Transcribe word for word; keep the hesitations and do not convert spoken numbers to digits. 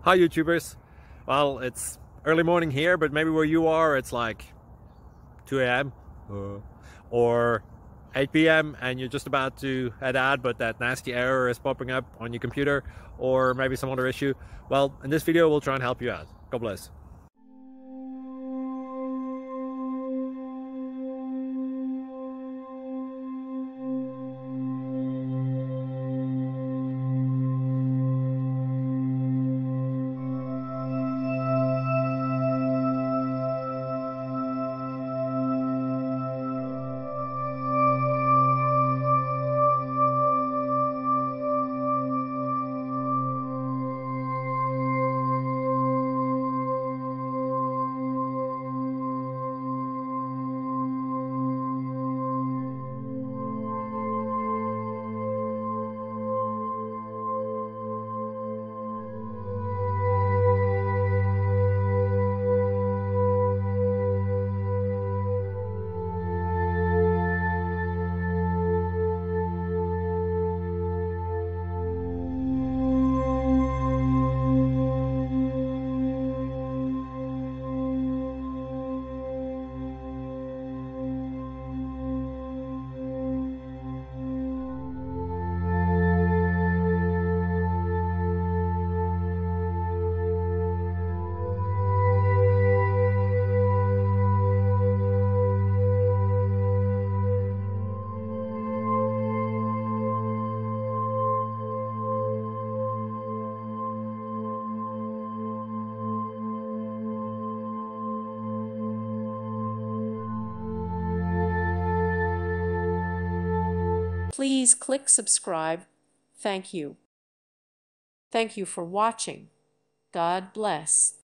Hi YouTubers. Well, it's early morning here, but maybe where you are it's like two A M uh, or eight P M and you're just about to head out, but that nasty error is popping up on your computer, or maybe some other issue. Well, in this video we'll try and help you out. God bless. Please click subscribe. Thank you. Thank you for watching. God bless.